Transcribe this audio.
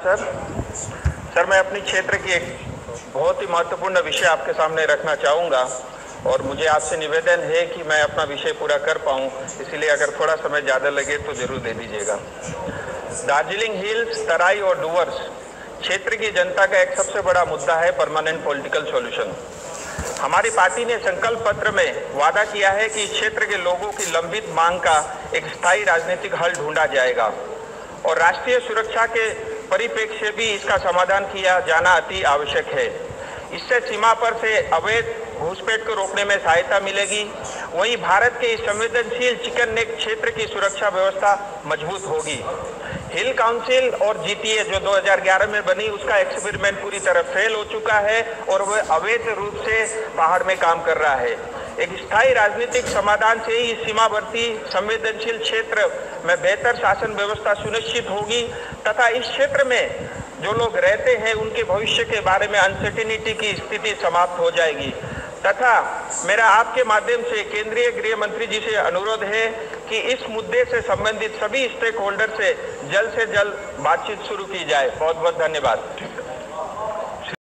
Sir, मैं अपने क्षेत्र की एक बहुत ही महत्वपूर्ण विषय आपके सामने रखना चाहूँगा और मुझे आपसे निवेदन है कि मैं अपना विषय पूरा कर पाऊँ, इसलिए अगर थोड़ा समय ज़्यादा लगे तो ज़रूर दे दीजिएगा। दार्जिलिंग हिल्स, तराई और डूवर्स क्षेत्र की जनता का एक सबसे बड़ा मुद्दा है परमानेंट पॉलिटिकल सॉल्यूशन। हमारी पार्टी ने संकल्प पत्र में वादा किया है कि इस क्षेत्र के लोगों की लंबित मांग का एक स्थायी राजनीतिक हल ढूंढा जाएगा और राष्ट्रीय सुरक्षा के परिप्रेक्ष्य भी इसका समाधान किया जाना अति आवश्यक है। इससे सीमा पर से अवैध घुसपैठ को रोकने में सहायता मिलेगी। वहीं भारत के इस संवेदनशील चिकन नेक क्षेत्र की सुरक्षा व्यवस्था मजबूत होगी। हिल काउंसिल और GTA जो 2011 में बनी, उसका एक्सपेरिमेंट पूरी तरह फेल हो चुका है और वह अवैध रूप से पहाड़ में काम कर रहा है। एक स्थायी राजनीतिक समाधान से ही सीमावर्ती संवेदनशील क्षेत्र में बेहतर शासन व्यवस्था सुनिश्चित होगी तथा इस क्षेत्र में जो लोग रहते हैं उनके भविष्य के बारे में अनसर्टेनिटी की स्थिति समाप्त हो जाएगी। तथा मेरा आपके माध्यम से केंद्रीय गृह मंत्री जी से अनुरोध है कि इस मुद्दे से संबंधित सभी स्टेक होल्डर से जल्द बातचीत शुरू की जाए। बहुत बहुत धन्यवाद।